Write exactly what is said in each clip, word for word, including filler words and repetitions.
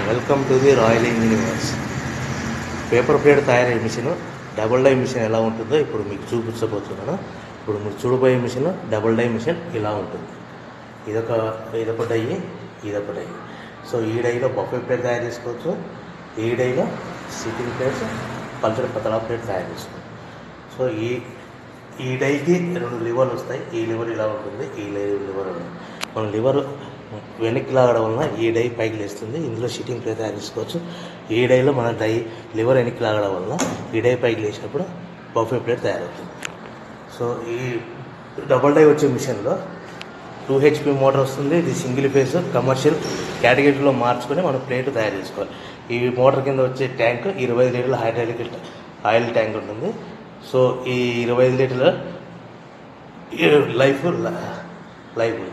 Welcome to the Royal Engineering Works. Paper plate తయారయ్యే machine double die machine ఎలా ఉంటుందో ఇప్పుడు మీకు చూపించబోతున్నాను. ఇప్పుడు మీరు చూడబోయే మిషన్ డబుల్ డై మిషన్ ఇలా ఉంటుంది. ఇదొక ఇదొక డై, ఇదొక డై. సో ఈ డైలో బఫే ప్లేట్ తయారు చేసుకోవచ్చు, ఈ డైలో సిట్టింగ్ ప్లేట్స్, పల్చడి పతలా ప్లేట్ తయారు చేసుకోవచ్చు. సో ఈ ఈ డైకి రెండు లివర్లు వస్తాయి. ఈ లివర్ ఇలా ఉంటుంది, ఈ లివర్ మన లివర్ వెనక్కి లాగడం వలన ఈ డై పైకి లేస్తుంది. ఇందులో సిట్టింగ్ ప్లేట్ తయారు చేసుకోవచ్చు. ఈ డైలో మన డై లివర్ వెనక్కి లాగడం వలన ఈ డై పైకి లేచినప్పుడు బఫే ప్లేట్ తయారవుతుంది. సో ఈ డబుల్ డై వచ్చే మిషన్లో టూ హెచ్పి మోటార్ వస్తుంది. ఇది సింగిల్ ఫేస్ కమర్షియల్ కేటగిరీలో మార్చుకొని మనం ప్లేట్ తయారు చేసుకోవాలి. ఈ మోటార్ కింద వచ్చే ట్యాంక్ ఇరవై ఐదు లీటర్ల హైడ్రాలిక్ ఆయిల్ ట్యాంక్ ఉంటుంది. సో ఈ ఇరవై ఐదు లీటర్ల లైఫ్ లైఫ్ ఉంది.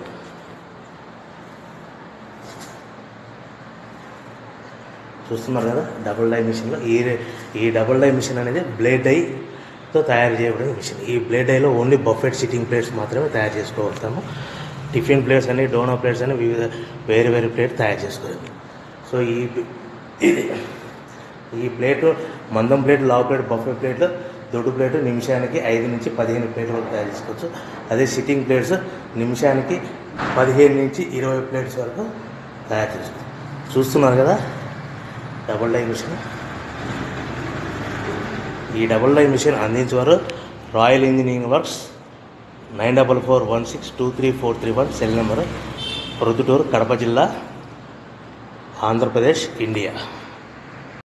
చూస్తున్నారు కదా డబుల్ డై మిషన్లో ఈ ఈ డబుల్ డై మిషన్ అనేది బ్లేడ్ డైతో తయారు చేయబడిన మిషన్. ఈ బ్లేడ్ డైలో ఓన్లీ బఫెట్ సిట్టింగ్ ప్లేట్స్ మాత్రమే తయారు చేసుకోగలుగుతాము. టిఫిన్ ప్లేట్స్ అని, డోనా ప్లేట్స్ అని వివిధ వేరే వేరే ప్లేట్ తయారు చేసుకోలేదు. సో ఈ ఇది ఈ ప్లేటు మందం ప్లేట్, లావ్ ప్లేట్, బఫే ప్లేట్లు, దొడ్డు ప్లేటు నిమిషానికి ఐదు నుంచి పదిహేను ప్లేట్ల వరకు తయారు చేసుకోవచ్చు. అదే సిట్టింగ్ ప్లేట్స్ నిమిషానికి పదిహేను నుంచి ఇరవై ప్లేట్స్ వరకు తయారు చేసుకోవచ్చు. చూస్తున్నారు కదా డబుల్ డై మిషన్. ఈ డబుల్ డై మిషన్ అందించేవారు Royal Engineering Works. Nine double four one six two three four three one cell number, Proddatur, Kadapa జిల్లా, ఆంధ్రప్రదేశ్, ఇండియా.